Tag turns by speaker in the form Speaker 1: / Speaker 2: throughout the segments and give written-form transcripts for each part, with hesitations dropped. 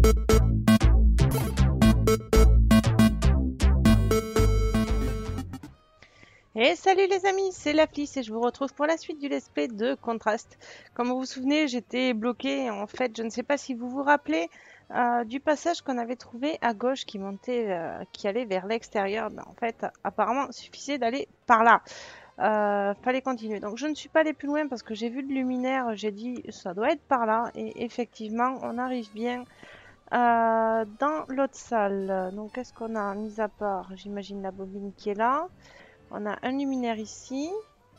Speaker 1: Et salut les amis, c'est la Fliss et je vous retrouve pour la suite du let's play de Contrast. Comme vous vous souvenez, j'étais bloquée. En fait, je ne sais pas si vous vous rappelez du passage qu'on avait trouvé à gauche qui montait, qui allait vers l'extérieur. Ben, en fait, apparemment, il suffisait d'aller par là. Fallait continuer. Donc, je ne suis pas allée plus loin parce que j'ai vu le luminaire. J'ai dit, ça doit être par là. Et effectivement, on arrive bien dans l'autre salle. Donc, qu'est-ce qu'on a mis à part? J'imagine la bobine qui est là. On a un luminaire ici.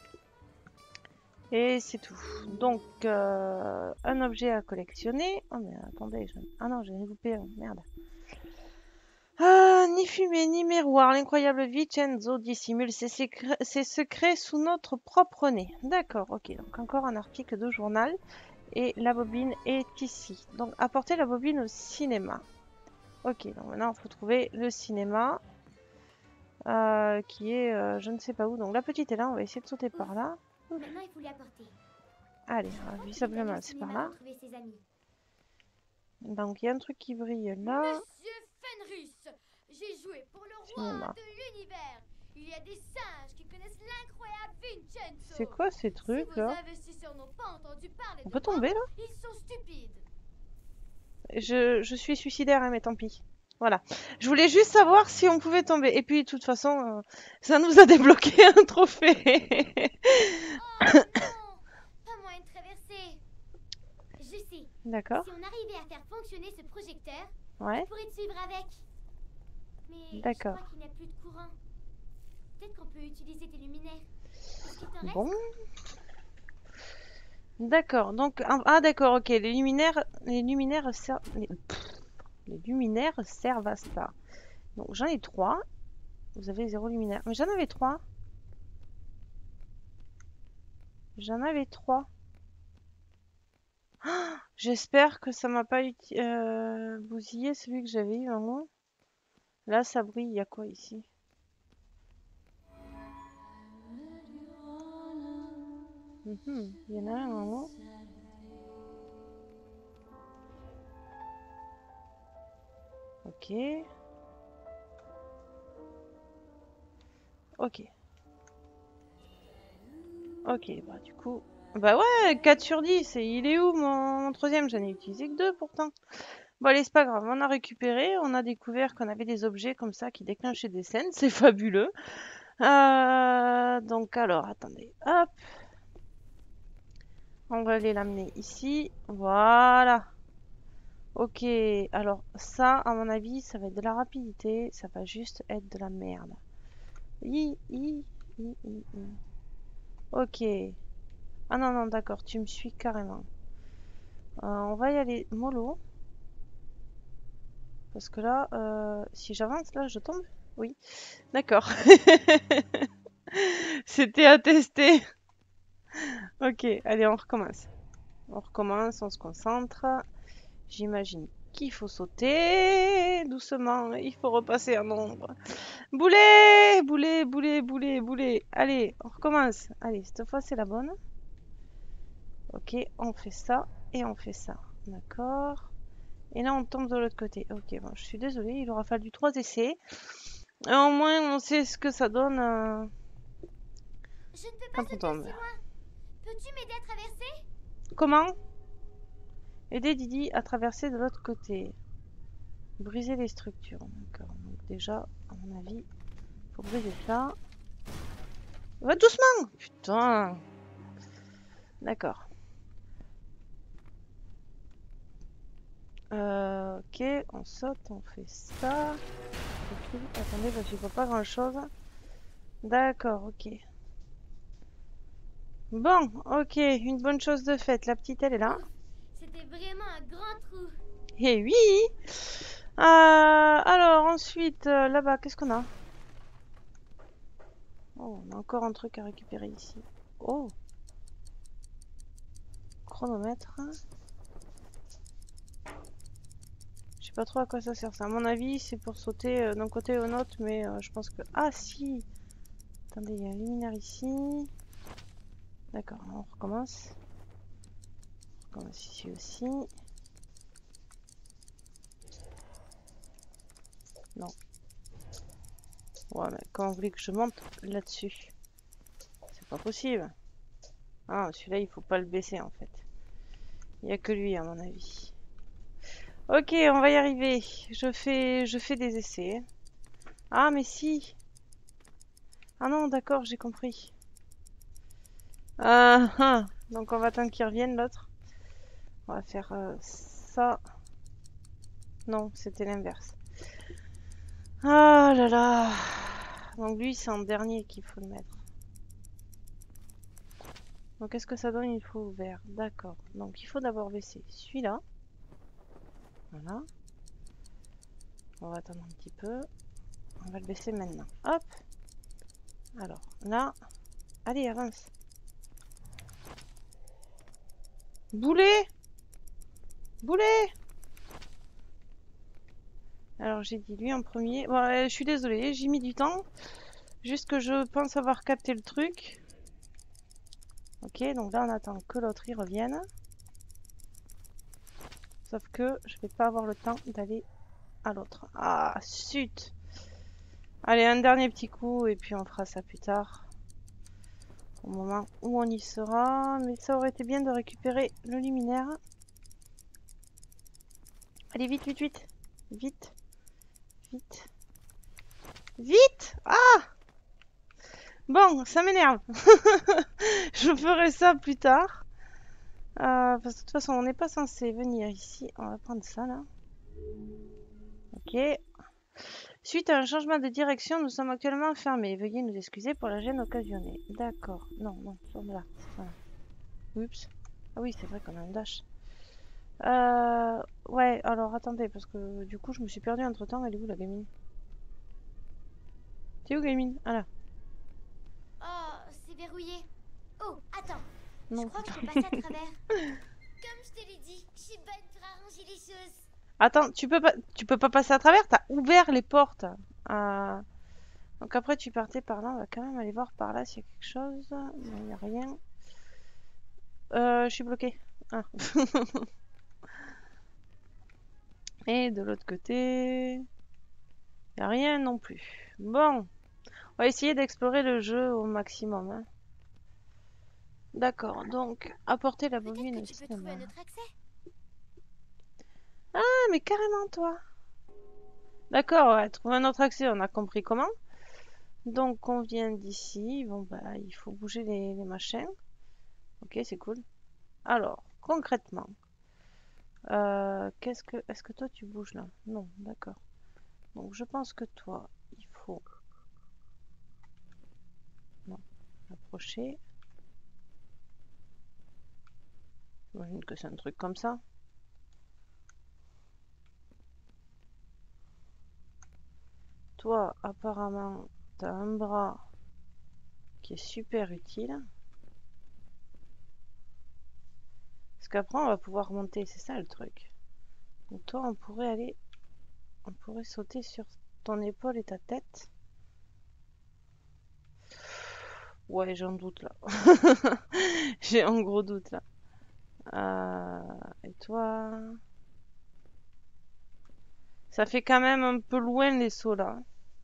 Speaker 1: Et c'est tout. Donc, un objet à collectionner. Oh mais attendez, ah non, j'ai loupé un. Merde. Ah, ni fumée, ni miroir. L'incroyable Vincenzo dissimule ses secrets sous notre propre nez. D'accord, ok. Donc encore un article de journal. Et la bobine est ici. Donc, apporter la bobine au cinéma. Ok, donc maintenant, il faut trouver le cinéma. Qui est je ne sais pas où. Donc la petite est là, on va essayer de sauter par là.
Speaker 2: Maintenant, il faut lui apporter.
Speaker 1: Allez, visiblement c'est par là. Donc il y a un truc qui brille là.
Speaker 2: Monsieur Fenris, j'ai joué pour le roi de l'univers. Il y a des singes qui connaissent l'incroyable Vincenzo.
Speaker 1: C'est quoi ces trucs
Speaker 2: si
Speaker 1: là?
Speaker 2: vos investisseurs n'ont pas entendu parler
Speaker 1: On peut tomber là?
Speaker 2: Ils sont stupides.
Speaker 1: Je suis suicidaire, hein, mais tant pis. Voilà. Je voulais juste savoir si on pouvait tomber. Et puis, de toute façon, ça nous a débloqué un trophée.
Speaker 2: Oh non, pas moyen de traverser. Je sais.
Speaker 1: D'accord.
Speaker 2: Si on arrivait à faire fonctionner ce projecteur,
Speaker 1: ouais.
Speaker 2: on pourrait te suivre avec. Mais
Speaker 1: d'accord.
Speaker 2: Je crois qu'il n'y a plus de courant. Peut-être qu'on peut utiliser tes luminaires.
Speaker 1: Bon. D'accord. Donc, ah d'accord, ok. Les luminaires servent... Les luminaires servent à ça. Donc j'en ai 3. Vous avez 0 luminaire. Mais j'en avais 3. J'en avais 3. Oh, j'espère que ça m'a pas bousillé celui que j'avais eu en haut. Là ça brille. Il y a quoi ici? Il y en a un en haut. Ok. Ok. Ok, bah du coup... Bah ouais, 4 sur 10. Et il est où mon troisième? J'en ai utilisé que 2 pourtant. Bon allez, c'est pas grave. On a récupéré. On a découvert qu'on avait des objets comme ça qui déclenchaient des scènes. C'est fabuleux. Donc alors, attendez. Hop. On va aller l'amener ici. Voilà. Ok, alors ça, à mon avis, ça va être de la rapidité. Ça va juste être de la merde. Ok. Ah non, non, d'accord, tu me suis carrément. On va y aller mollo. Parce que là, si j'avance, là, je tombe? Oui. D'accord. C'était à tester. Ok, allez, on recommence. On recommence, on se concentre. J'imagine qu'il faut sauter doucement. Il faut repasser en ombre. Boulet, boulet, boulet, boulet, boulet. Allez, on recommence. Allez, cette fois c'est la bonne. Ok, on fait ça et on fait ça. D'accord. Et là on tombe de l'autre côté. Ok, bon, je suis désolée, il aura fallu 3 essais. Et au moins on sait ce que ça donne
Speaker 2: Je ne peux
Speaker 1: quand
Speaker 2: pas
Speaker 1: on
Speaker 2: sauter
Speaker 1: tombe.
Speaker 2: aussi loin. Peux-tu m'aider à traverser?
Speaker 1: Comment? Aider Didi à traverser de l'autre côté. Briser les structures. D'accord. Donc déjà, à mon avis, faut briser ça. Va doucement! Putain! D'accord. Ok, on saute, on fait ça. Okay. Attendez, parce que je vois pas grand chose. D'accord, ok. Bon, ok, une bonne chose de faite. La petite, elle est là.
Speaker 2: C'était vraiment un grand trou.
Speaker 1: Eh oui! Alors, ensuite, là-bas, qu'est-ce qu'on a? Oh, on a encore un truc à récupérer ici. Oh! Chronomètre. Je sais pas trop à quoi ça sert ça. À mon avis, c'est pour sauter d'un côté au autre, mais je pense que... Ah, si! Attendez, il y a un luminaire ici. D'accord, on recommence. On recommence ici aussi. Non. Ouais, mais comment vous voulez que je monte là-dessus? C'est pas possible. Ah, celui-là, il faut pas le baisser en fait. Il n'y a que lui, à mon avis. Ok, on va y arriver. Je fais des essais. Ah, mais si. Ah non, d'accord, j'ai compris. Donc on va attendre qu'il revienne l'autre. On va faire ça. Non, c'était l'inverse. Ah là là. Donc lui, c'est en dernier qu'il faut le mettre. Donc est-ce que ça donne une fois ouvert? D'accord. Donc il faut d'abord baisser celui-là. Voilà. On va attendre un petit peu. On va le baisser maintenant. Hop. Alors là. Allez, avance. Boulet! Boulet! Alors j'ai dit lui en premier. Bon, je suis désolée, j'ai mis du temps. Juste que je pense avoir capté le truc. Ok, donc là on attend que l'autre y revienne. Sauf que je vais pas avoir le temps d'aller à l'autre. Ah, zut! Allez, un dernier petit coup et puis on fera ça plus tard. Au moment où on y sera. Mais ça aurait été bien de récupérer le luminaire. Allez, vite, vite, vite. Vite, vite. Vite! Ah! Bon, ça m'énerve. Je ferai ça plus tard. Parce que de toute façon, on n'est pas censé venir ici. On va prendre ça là. Ok. Suite à un changement de direction, nous sommes actuellement fermés. Veuillez nous excuser pour la gêne occasionnée. D'accord. Non, non, là. Voilà. Oups. Ah oui, c'est vrai qu'on a un dash. Ouais, alors attendez, parce que du coup, je me suis perdue entre temps. Elle est où la gamine? T'es où, gamine? Ah là.
Speaker 2: Oh, c'est verrouillé. Oh, attends. Je
Speaker 1: Non.
Speaker 2: crois que je peux passer à travers. Comme je te l'ai dit, je suis bonne pour arranger les choses.
Speaker 1: Attends, tu peux pas passer à travers? T'as ouvert les portes. Euh, Donc après, tu partais par là. On va quand même aller voir par là s'il y a quelque chose. Non, il n'y a rien. Je suis bloquée. Ah. Et de l'autre côté, il n'y a rien non plus. Bon, on va essayer d'explorer le jeu au maximum, hein. D'accord, donc apporter la
Speaker 2: Peut-être que
Speaker 1: bobine au
Speaker 2: tu peux trouver
Speaker 1: cinéma.
Speaker 2: un autre accès.
Speaker 1: Ah, mais carrément toi. D'accord, ouais, trouver un autre accès, on a compris comment. Donc on vient d'ici. Bon bah il faut bouger les machins. Ok, c'est cool. Alors, concrètement, est-ce que toi tu bouges là? Non, d'accord. Donc je pense que toi, il faut, non, approcher. J'imagine que c'est un truc comme ça. Toi, apparemment, t'as un bras qui est super utile. Parce qu'après, on va pouvoir monter, c'est ça le truc. Donc toi, on pourrait sauter sur ton épaule et ta tête. Ouais, j'ai un doute là. J'ai un gros doute là. Et toi, ça fait quand même un peu loin les sauts là.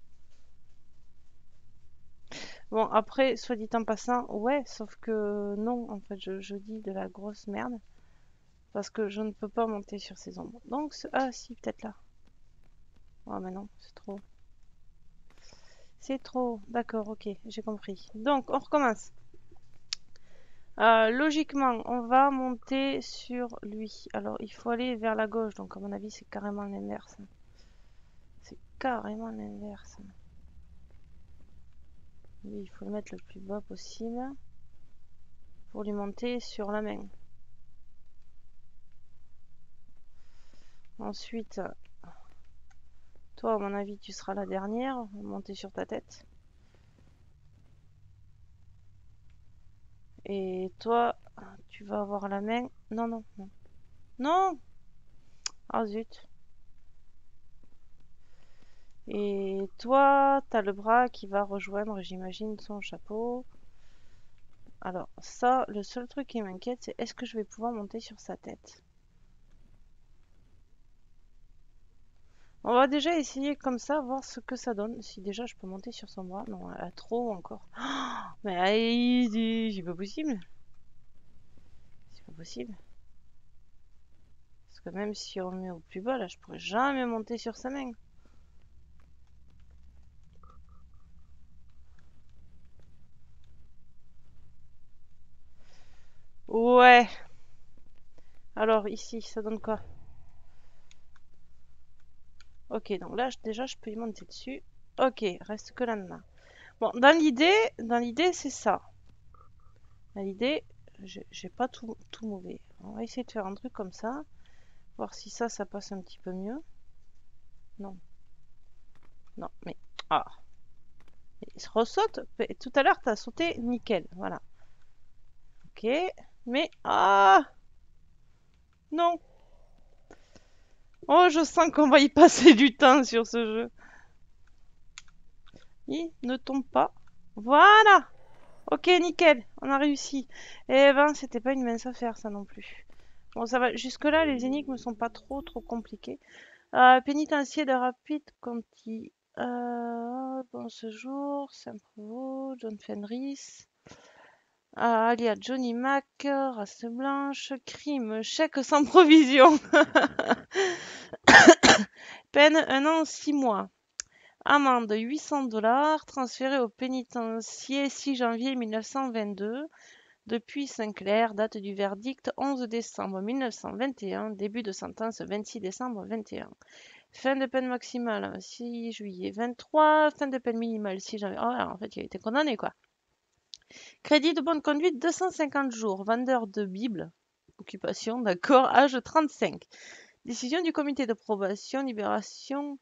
Speaker 1: Bon, après, soit dit en passant, ouais, sauf que non, en fait, je dis de la grosse merde. Parce que je ne peux pas monter sur ces ombres. Donc, ah si, peut-être là. Oh, mais non, c'est trop. C'est trop. D'accord, ok, j'ai compris. Donc, on recommence. Logiquement, on va monter sur lui. Alors, il faut aller vers la gauche. Donc, à mon avis, c'est carrément l'inverse. C'est carrément l'inverse. Lui, il faut le mettre le plus bas possible pour lui monter sur la main. Ensuite, toi, à mon avis, tu seras la dernière. Monter sur ta tête. Et toi, tu vas avoir la main. Non, non, non. Non! Ah zut. Et toi, t'as le bras qui va rejoindre, j'imagine, son chapeau. Alors, ça, le seul truc qui m'inquiète, c'est est-ce que je vais pouvoir monter sur sa tête? On va déjà essayer comme ça, voir ce que ça donne. Si déjà je peux monter sur son bras. Non, elle a trop encore. Mais c'est pas possible. C'est pas possible. Parce que même si on met au plus bas, là, je pourrais jamais monter sur sa main. Ouais. Alors ici, ça donne quoi? Ok, donc là, déjà, je peux y monter dessus. Ok, reste que là-dedans. Bon, dans l'idée, c'est ça. Dans l'idée, j'ai pas tout mauvais. On va essayer de faire un truc comme ça. Voir si ça passe un petit peu mieux. Non, non, mais... Ah, il se ressaute. Tout à l'heure, t'as sauté nickel. Voilà. Ok, mais... Ah, non. Oh, je sens qu'on va y passer du temps sur ce jeu. Il ne tombe pas. Voilà. Ok, nickel, on a réussi. Eh ben, c'était pas une mince affaire, ça non plus. Bon, ça va. Jusque-là, les énigmes sont pas trop compliquées. Pénitencier de Rapid Conti. Bon séjour, Saint-Provost, John Fenris. Alias Johnny Mac, race blanche, crime, chèque sans provision. Peine 1 an, 6 mois. Amende 800 $, transféré au pénitencier 6 janvier 1922. Depuis Saint-Clair, date du verdict 11 décembre 1921, début de sentence 26 décembre 21. Fin de peine maximale 6 juillet 23, fin de peine minimale 6 janvier. Oh, en fait, il a été condamné quoi. Crédit de bonne conduite 250 jours. Vendeur de Bible. Occupation, d'accord. Âge 35. Décision du comité de probation, libération.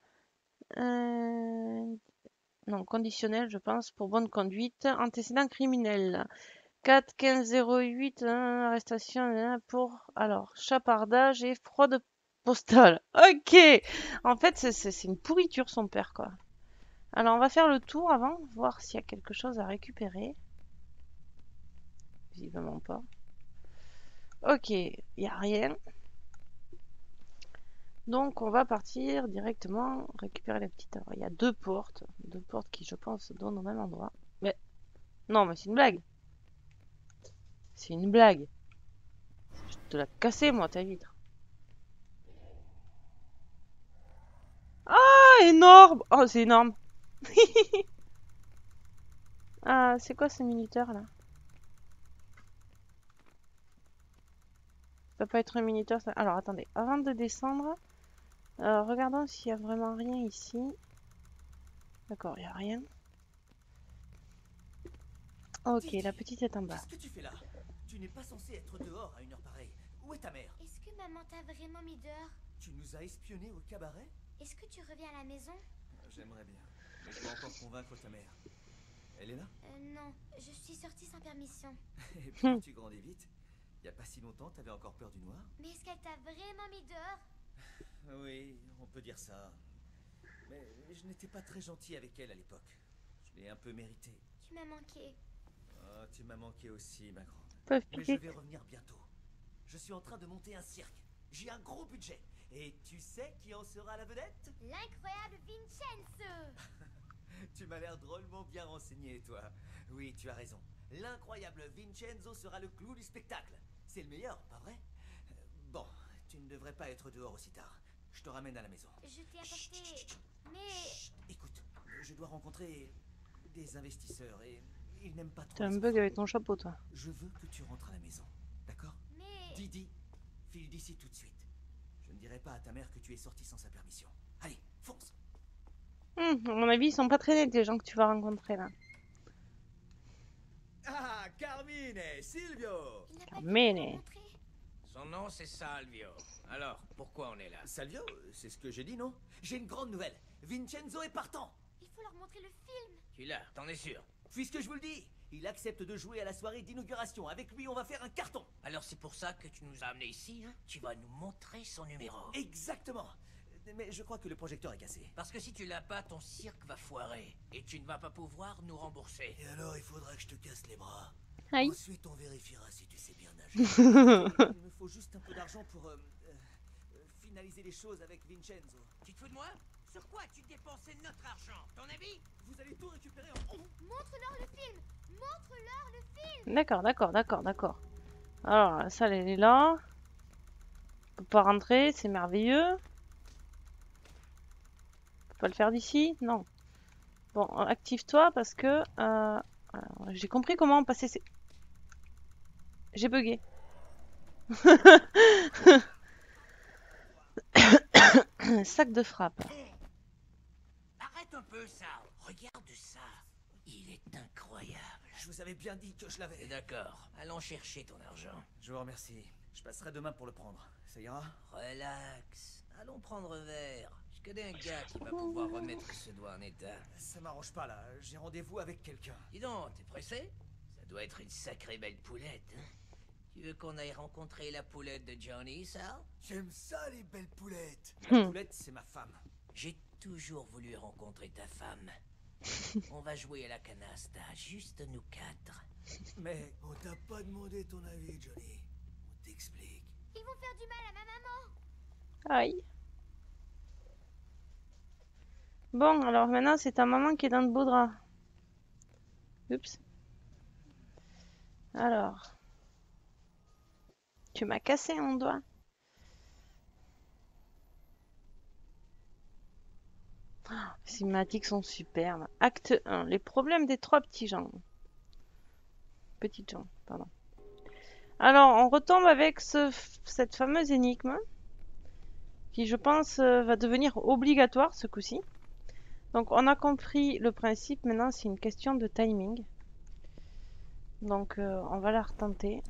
Speaker 1: Non, conditionnel, je pense, pour bonne conduite. Antécédent criminel. 4 15 08, arrestation pour alors chapardage et fraude postale. Ok, en fait c'est une pourriture son père quoi. Alors on va faire le tour avant, voir s'il y a quelque chose à récupérer. Visiblement pas. Ok, il n'y a rien. Donc on va partir directement récupérer la petite. Alors il y a deux portes qui je pense donnent au même endroit. Mais non, mais c'est une blague. C'est une blague. Je te la casser moi ta vitre. Ah, énorme! Oh, c'est énorme. Ah, c'est quoi ce minuteur là? Ça peut pas être un minuteur ça. Alors attendez, avant de descendre, regardons s'il y a vraiment rien ici. D'accord, il n'y a rien. Ok, la petite est en bas.
Speaker 3: Qu'est-ce que tu fais là? Tu n'es pas censé être dehors à une heure pareille. Où est ta mère?
Speaker 2: Est-ce que maman t'a vraiment mis dehors?
Speaker 3: Tu nous as espionnés au cabaret?
Speaker 2: Est-ce que tu reviens à la maison?
Speaker 3: J'aimerais bien, mais je dois encore convaincre ta mère. Elle est là?
Speaker 2: Non, je suis sortie sans permission.
Speaker 3: Et puis tu grandis vite. Il y a pas si longtemps, t'avais encore peur du noir?
Speaker 2: Mais est-ce qu'elle t'a vraiment mis dehors?
Speaker 3: Oui, on peut dire ça. Mais je n'étais pas très gentil avec elle à l'époque. Je l'ai un peu mérité.
Speaker 2: Tu m'as manqué.
Speaker 3: Oh, tu m'as manqué aussi, ma grande.
Speaker 1: Peuvent
Speaker 3: Mais je
Speaker 1: piquer.
Speaker 3: vais revenir bientôt. Je suis en train de monter un cirque. J'ai un gros budget. Et tu sais qui en sera la vedette?
Speaker 2: L'incroyable Vincenzo!
Speaker 3: Tu m'as l'air drôlement bien renseigné, toi. Oui, tu as raison. L'incroyable Vincenzo sera le clou du spectacle. C'est le meilleur, pas vrai? Bon, tu ne devrais pas être dehors aussi tard. Je te ramène à la maison.
Speaker 2: Je t'ai apporté...
Speaker 3: Chut.
Speaker 2: Mais...
Speaker 3: Chut, écoute, je dois rencontrer des investisseurs et ils n'aiment pas trop
Speaker 1: T'as un
Speaker 3: les
Speaker 1: bug
Speaker 3: enfants.
Speaker 1: avec ton chapeau toi.
Speaker 3: Je veux que tu rentres à la maison, d'accord?
Speaker 2: Mais...
Speaker 3: Didi, file d'ici tout de suite. Je ne dirai pas à ta mère que tu es sorti sans sa permission. Allez, fonce!
Speaker 1: À mon avis, ils sont pas très nets les gens que tu vas rencontrer là.
Speaker 3: Ah, Carmine et Silvio!
Speaker 2: Il n'a pas
Speaker 1: Carmine.
Speaker 2: pu te rencontrer.
Speaker 4: Son nom, c'est Salvio. Alors, pourquoi on est là?
Speaker 3: Salvio, c'est ce que j'ai dit, non? J'ai une grande nouvelle. Vincenzo est partant!
Speaker 2: Il faut leur montrer le film.
Speaker 4: Tu l'as, t'en es sûr?
Speaker 3: Puisque je vous le dis, il accepte de jouer à la soirée d'inauguration. Avec lui, on va faire un carton.
Speaker 4: Alors c'est pour ça que tu nous as amenés ici, hein? Tu vas nous montrer son numéro.
Speaker 3: Exactement. Mais je crois que le projecteur est cassé.
Speaker 4: Parce que si tu l'as pas, ton cirque va foirer. Et tu ne vas pas pouvoir nous rembourser.
Speaker 3: Et alors, il faudra que je te casse les bras.
Speaker 1: Aïe.
Speaker 3: Ensuite, on vérifiera si tu sais bien nager. Il me faut juste un peu d'argent pour finaliser les choses avec Vincenzo.
Speaker 4: Tu te fous de moi? Sur quoi as-tu dépensé notre argent? Ton avis?
Speaker 3: Vous allez tout récupérer en...
Speaker 2: Montre-leur le film. Montre-leur le film.
Speaker 1: D'accord, d'accord, d'accord, d'accord. Alors, la salle, elle est là. On peut pas rentrer, c'est merveilleux. On peut pas le faire d'ici? Non. Bon, active-toi parce que... j'ai compris comment passer ces... J'ai bugué. Sac de frappe.
Speaker 4: Arrête un peu ça. Regarde ça. Il est incroyable.
Speaker 3: Je vous avais bien dit que je l'avais.
Speaker 4: D'accord, allons chercher ton argent.
Speaker 3: Je vous remercie. Je passerai demain pour le prendre. Ça ira?
Speaker 4: Relax. Allons prendre un verre. Je connais un gars qui va pouvoir remettre ce doigt en état.
Speaker 3: Ça m'arrange pas là. J'ai rendez-vous avec quelqu'un.
Speaker 4: Dis donc, t'es pressé? Ça doit être une sacrée belle poulette, hein? Tu veux qu'on aille rencontrer la poulette de Johnny, ça?
Speaker 3: J'aime ça les belles poulettes.
Speaker 1: Hmm.
Speaker 3: La poulette, c'est ma femme.
Speaker 4: J'ai toujours voulu rencontrer ta femme. On va jouer à la canasta, juste nous 4.
Speaker 3: Mais on t'a pas demandé ton avis, Johnny. On t'explique.
Speaker 2: Ils vont faire du mal à ma maman.
Speaker 1: Aïe. Bon, alors maintenant, c'est ta maman qui est dans le beau drap. Oups. Alors. Tu m'as cassé mon doigt. Les cinématiques sont superbes. Acte 1. Les problèmes des 3 petits gens. Petites gens, pardon. Alors, on retombe avec cette fameuse énigme qui, je pense, va devenir obligatoire ce coup-ci. Donc, on a compris le principe. Maintenant, c'est une question de timing. Donc, on va la retenter.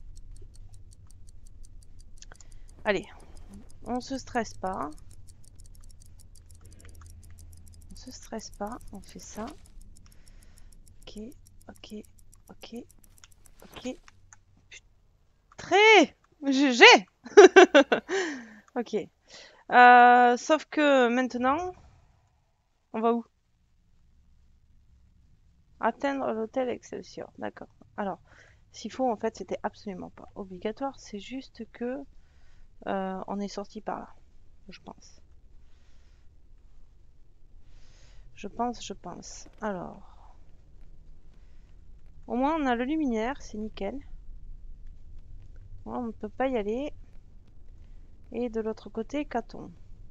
Speaker 1: Allez, on se stresse pas. On se stresse pas, on fait ça. Ok, ok, ok, ok. Très GG. Ok. Sauf que maintenant, on va où? Atteindre l'hôtel Excelsior. D'accord. Alors, s'il faut, en fait, c'était absolument pas obligatoire. C'est juste que on est sorti par là, je pense. Je pense. Alors, au moins on a le luminaire, c'est nickel. On ne peut pas y aller. Et de l'autre côté, qu'a-t-on?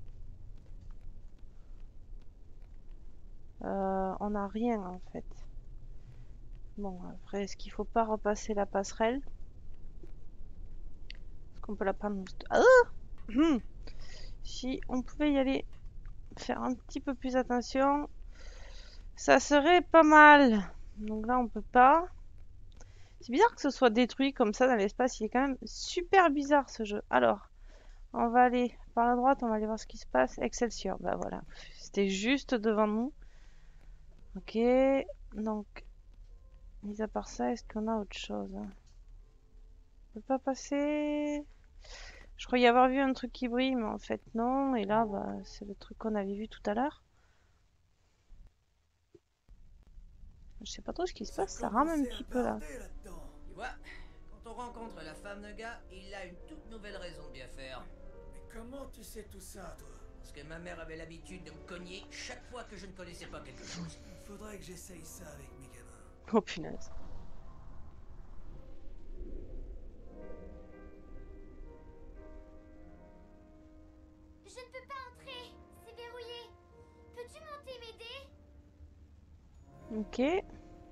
Speaker 1: On n'a rien en fait. Bon, après, est-ce qu'il faut pas repasser la passerelle? Est-ce qu'on peut la prendre? Ah si on pouvait y aller, faire un petit peu plus attention, ça serait pas mal. Donc là, on peut pas. C'est bizarre que ce soit détruit comme ça dans l'espace. Il est quand même super bizarre ce jeu. Alors, on va aller par la droite, on va aller voir ce qui se passe. Excelsior, bah voilà. C'était juste devant nous. Ok, donc, mis à part ça, est-ce qu'on a autre chose? On peut pas passer. Je crois y avoir vu un truc qui brille, mais en fait non. Et là, bah, c'est le truc qu'on avait vu tout à l'heure. Je sais pas trop ce qui se passe, ça rame un petit peu là.
Speaker 4: Tu vois, quand on rencontre la femme d'un gars, il a une toute nouvelle raison de bien faire.
Speaker 3: Mais comment tu sais tout ça, toi?
Speaker 4: Parce que ma mère avait l'habitude de me cogner chaque fois que je ne connaissais pas quelque chose.
Speaker 3: Faudrait que j'essaye ça avec mes gamins.
Speaker 1: Oh punaise.
Speaker 2: Je ne peux pas entrer. C'est verrouillé. Peux-tu monter m'aider?
Speaker 1: Ok.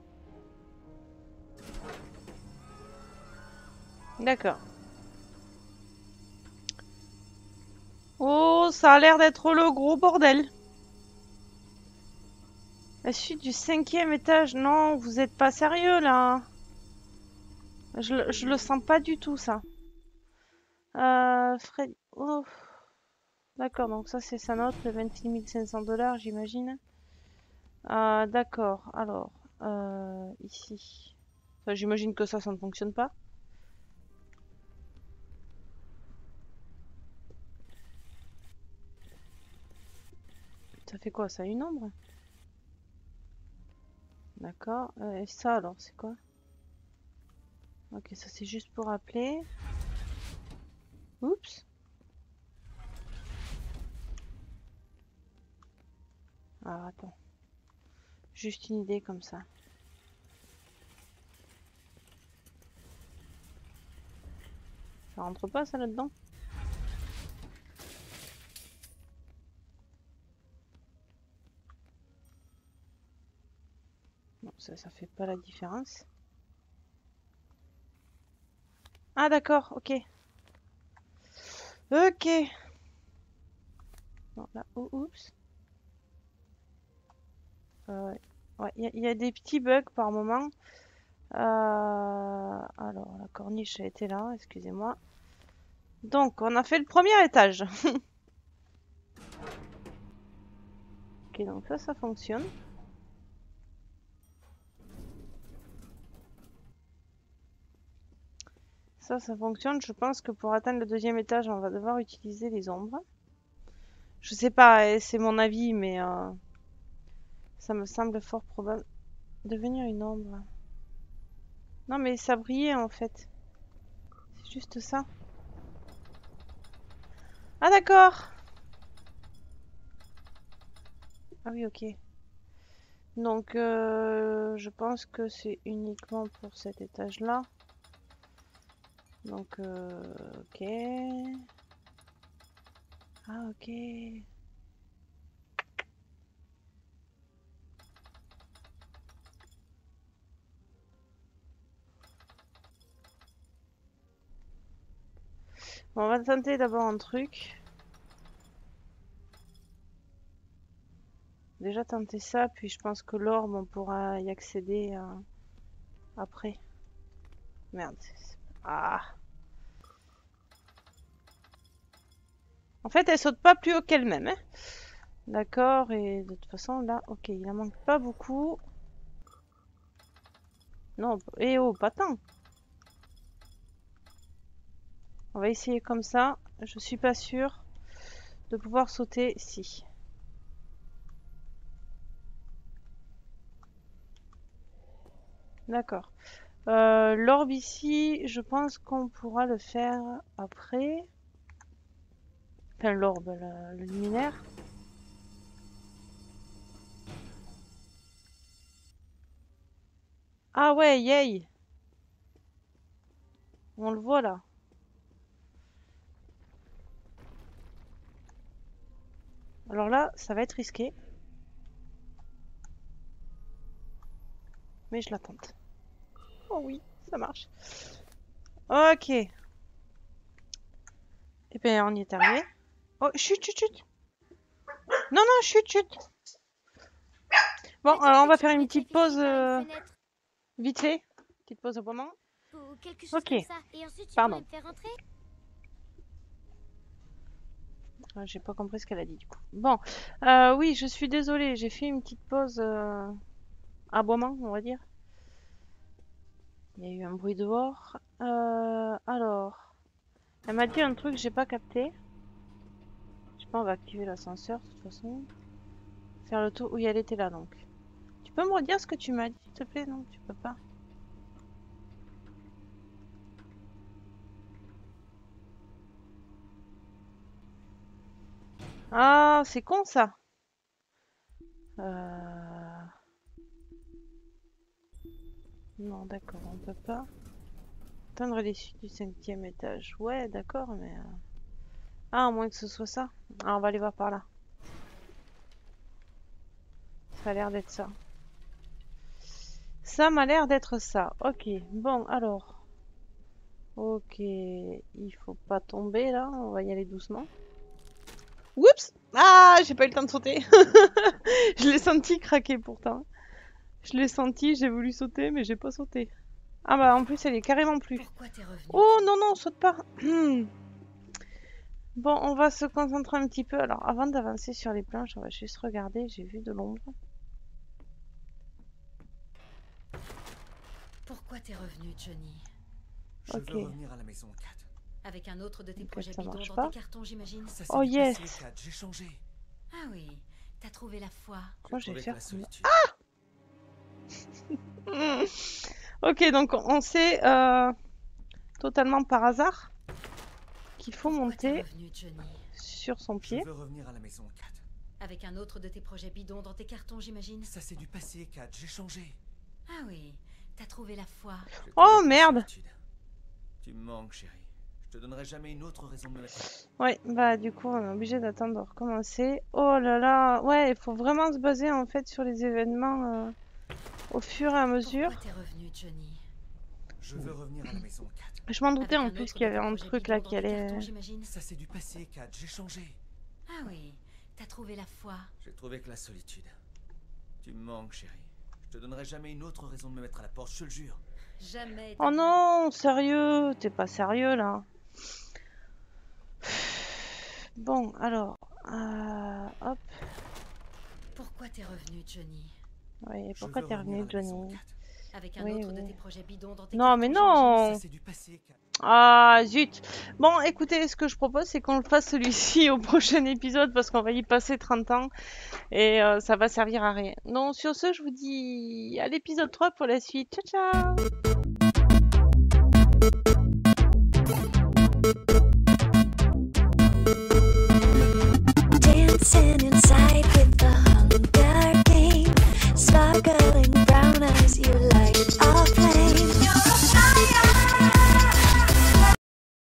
Speaker 1: D'accord. Oh, ça a l'air d'être le gros bordel. La suite du 5e étage. Non, vous êtes pas sérieux là. Je le sens pas du tout ça. Fred... Oh. D'accord, donc ça c'est sa note, le 26 500 $, j'imagine. D'accord, alors, ici. Enfin, j'imagine que ça ne fonctionne pas. Ça fait quoi, ça, une ombre? D'accord, et ça alors, c'est quoi? Ok, ça c'est juste pour appeler. Oups. Ah, attends. Juste une idée comme ça. Ça rentre pas ça là-dedans? Non, ça fait pas la différence. Ah d'accord, ok. Ok. Bon, là, oh, oups. Ouais, il y a des petits bugs par moment. Alors, la corniche a été là, excusez-moi. Donc, on a fait le premier étage. Ok, donc ça fonctionne. Ça fonctionne. Je pense que pour atteindre le deuxième étage, on va devoir utiliser les ombres. Je sais pas, c'est mon avis, mais ça me semble fort probable. Devenir une ombre. Non, mais ça brillait en fait. C'est juste ça. Ah d'accord. Ah oui, ok. Donc, je pense que c'est uniquement pour cet étage-là. Donc, ok. Ah, ok. Bon, on va tenter d'abord un truc. Déjà tenter ça, puis je pense que l'orbe, on pourra y accéder après. Merde. Ah. En fait, elle saute pas plus haut qu'elle-même, hein. D'accord, et de toute façon, là, ok, il en manque pas beaucoup. Non, eh oh, pas tant. On va essayer comme ça. Je suis pas sûre de pouvoir sauter si. D'accord. L'orbe ici, je pense qu'on pourra le faire après. Enfin, l'orbe, le luminaire. Ah ouais, yay! On le voit là. Alors là, ça va être risqué. Mais je la tente. Oh oui, ça marche. Ok. Et bien, on y est arrivé. Oh, chut, chut, chut. Non, non, chut, chut. Bon, alors on va faire une petite pause vite fait. Petite pause au moment.
Speaker 2: Ou quelque chose
Speaker 1: Ok.
Speaker 2: comme ça. Et ensuite, tu
Speaker 1: Pardon.
Speaker 2: pourrais me faire rentrer.
Speaker 1: J'ai pas compris ce qu'elle a dit du coup. Bon, oui, je suis désolée. J'ai fait une petite pause aboiement, on va dire. Il y a eu un bruit dehors. Alors, elle m'a dit un truc que j'ai pas capté. Je sais pas, on va activer l'ascenseur de toute façon. Faire le tour. Oui, elle était là donc. Tu peux me redire ce que tu m'as dit, s'il te plaît? Non, tu peux pas. Ah, c'est con ça. Non, d'accord, on peut pas. Atteindre les suites du 5e étage. Ouais, d'accord, mais... Ah, à moins que ce soit ça. Ah, on va aller voir par là. Ça a l'air d'être ça. Ça m'a l'air d'être ça. Ok, bon, alors. Ok, il faut pas tomber là. On va y aller doucement. Oups! Ah, j'ai pas eu le temps de sauter. Je l'ai senti craquer pourtant. Je l'ai senti, j'ai voulu sauter, mais j'ai pas sauté. Ah bah en plus elle est carrément plus.
Speaker 5: Pourquoi t'es revenu?
Speaker 1: Oh non non, saute pas. Bon, on va se concentrer un petit peu. Alors avant d'avancer sur les planches, on va juste regarder. J'ai vu de l'ombre.
Speaker 5: Pourquoi t'es revenu, Johnny?
Speaker 3: Je
Speaker 1: Ok.
Speaker 3: veux revenir à la maison 4.
Speaker 5: Avec un autre de tes
Speaker 1: Ok,
Speaker 5: projets
Speaker 1: ça
Speaker 5: bidons
Speaker 1: marche
Speaker 5: dans
Speaker 1: pas.
Speaker 5: tes cartons, j'imagine?
Speaker 3: Ça
Speaker 1: Oh,
Speaker 3: s'est vite
Speaker 1: yes.
Speaker 3: passé, Kat, j'ai changé.
Speaker 5: Ah oui, t'as trouvé la foi.
Speaker 1: Comment je
Speaker 3: J'ai
Speaker 1: vais
Speaker 3: trouvé
Speaker 1: faire
Speaker 3: que la
Speaker 1: pour
Speaker 3: solitude.
Speaker 1: Ok, donc on sait totalement par hasard qu'il faut
Speaker 5: Pourquoi t'es
Speaker 1: monter
Speaker 5: revenu, Johnny?
Speaker 1: sur son
Speaker 3: Je
Speaker 1: pied.
Speaker 3: veux revenir à la maison 4.
Speaker 5: Avec un autre de tes projets bidons dans tes cartons, j'imagine.
Speaker 3: Ça c'est du passé, Kat, j'ai changé.
Speaker 5: Ah oui, t'as trouvé la foi.
Speaker 3: J'ai
Speaker 1: Oh,
Speaker 3: trouvé ta
Speaker 1: merde.
Speaker 3: solitude. Tu me manques, chérie. Je te donnerai jamais une autre raison de me mettre.
Speaker 1: Ouais, bah du coup, on est obligé d'attendre de recommencer. Oh là là, ouais, il faut vraiment se baser en fait sur les événements au fur et à mesure.
Speaker 5: Pourquoi t'es revenu, Johnny?
Speaker 3: Je veux revenir à la maison, Kat.
Speaker 1: Je m'en doutais
Speaker 5: Avec
Speaker 1: en
Speaker 5: un
Speaker 1: plus
Speaker 5: autre
Speaker 1: qu'il y
Speaker 5: de
Speaker 3: Oh,
Speaker 1: avait
Speaker 5: tes
Speaker 1: un
Speaker 5: projets
Speaker 1: truc là
Speaker 5: bidons
Speaker 1: qui
Speaker 5: dans tes
Speaker 1: allait...
Speaker 5: cartons, j'imagine.
Speaker 3: Ça c'est du passé, Kat, j'ai changé.
Speaker 5: Ah oui, t'as trouvé la foi.
Speaker 3: J'ai trouvé que la solitude. Tu me manques, chérie. Je te donnerai jamais une autre raison de me mettre à la porte, je te le jure.
Speaker 5: Jamais.
Speaker 1: Oh non, sérieux, t'es pas sérieux là. Bon, alors, hop,
Speaker 5: Pourquoi t'es revenu, Johnny?
Speaker 1: ouais,
Speaker 3: Je
Speaker 1: pourquoi
Speaker 3: veux
Speaker 1: t'es
Speaker 3: revenir
Speaker 1: revenu,
Speaker 3: à la maison,
Speaker 1: Johnny?
Speaker 3: Kat.
Speaker 5: Avec un
Speaker 1: Oui,
Speaker 5: autre de
Speaker 1: oui.
Speaker 5: tes projets bidons dans tes
Speaker 1: Non,
Speaker 5: cartons,
Speaker 1: mais
Speaker 5: j'imagine.
Speaker 1: non.
Speaker 3: Ça c'est du passé, Kat.
Speaker 1: Ah, zut. Bon, écoutez, ce que je propose, c'est qu'on le fasse celui-ci au prochain épisode parce qu'on va y passer 30 ans et ça va servir à rien. Donc, sur ce, je vous dis à l'épisode 3 pour la suite. Ciao, ciao.
Speaker 6: Dancing inside with the